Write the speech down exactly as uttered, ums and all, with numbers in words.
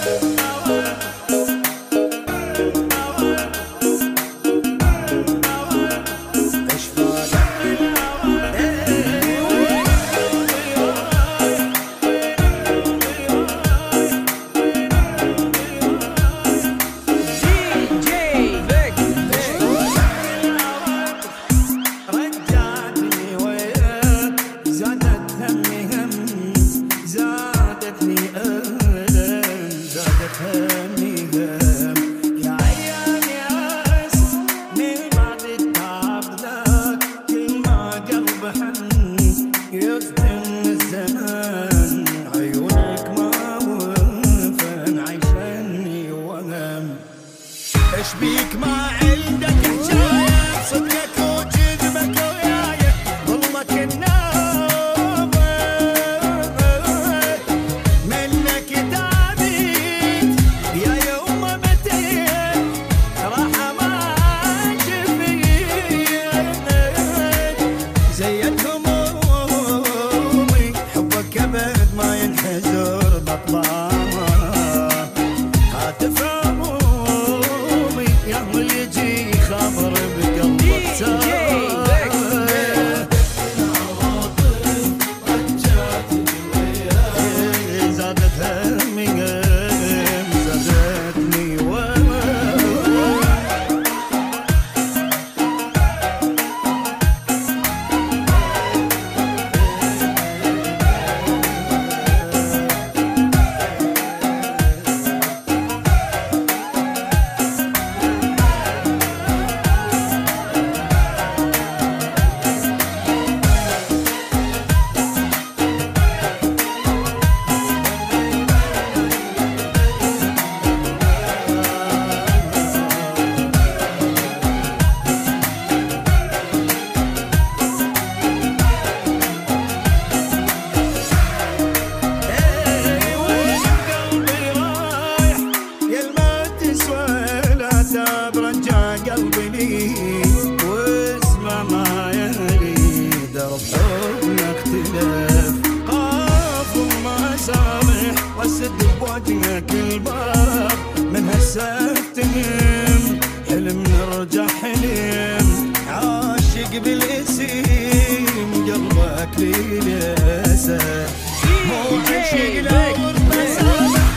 ايش بيك ما عندك حجايه صدقك وجذبك وياي والله كنا منك تعبيت يا يوم متيت راحه ما شفيت زيت همومي حبك ابد ما ينحزر بطلامه هاتف واسمع ما يلي درب حبنا اختلاف قاف وما سامح واسد بوجهك الباب من هسه افتهم حلم نرجع حلم عاشق بالاسم قلبك لي للاسف مو عشق لو ما سامح